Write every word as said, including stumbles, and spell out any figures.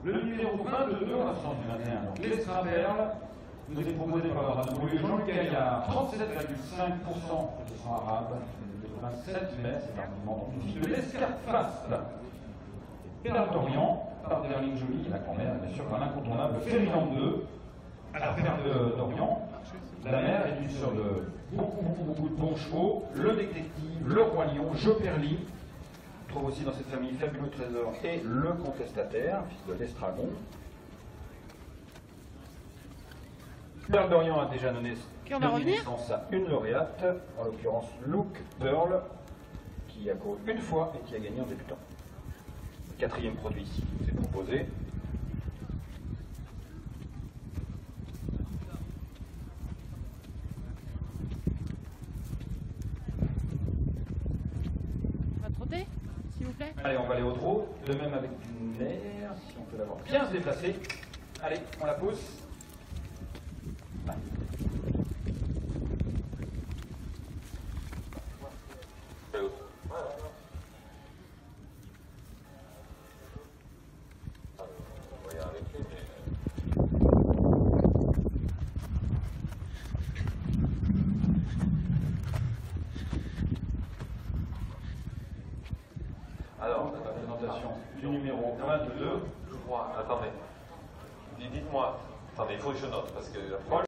Le numéro vingt-deux, on a changé maintenant. Donc, l'Estraperle nous est proposé par le radio Jean-Luc Gaillard, trente-sept virgule cinq pour cent de sang arabe, vingt-sept mai, c'est l'armement de l'Escarface. Perle d'Orient, par Derline Joly, la grand-mère, bien sûr, un incontournable, Ferdinand deux, à la Perle d'Orient. La mère est une sœur de beaucoup, beaucoup, beaucoup de bons chevaux, le détective, le roi lion, Jo Perly. On trouve aussi dans cette famille Fabuleux Trésor et le contestataire, fils de l'Estragon. Perle d'Orient a déjà donné naissance à une lauréate, en l'occurrence Luke Pearl, qui a couru une fois et qui a gagné en débutant. Le quatrième produit ici vous est proposé. On va trotter, s'il vous plaît. Allez, on va aller au trot, de même avec du nerf, si on peut l'avoir bien se déplacer. Allez, on la pousse. Là. Alors, la présentation du numéro vingt-deux. Je crois, attendez. Dites-moi. Attendez, il faut que je note parce que.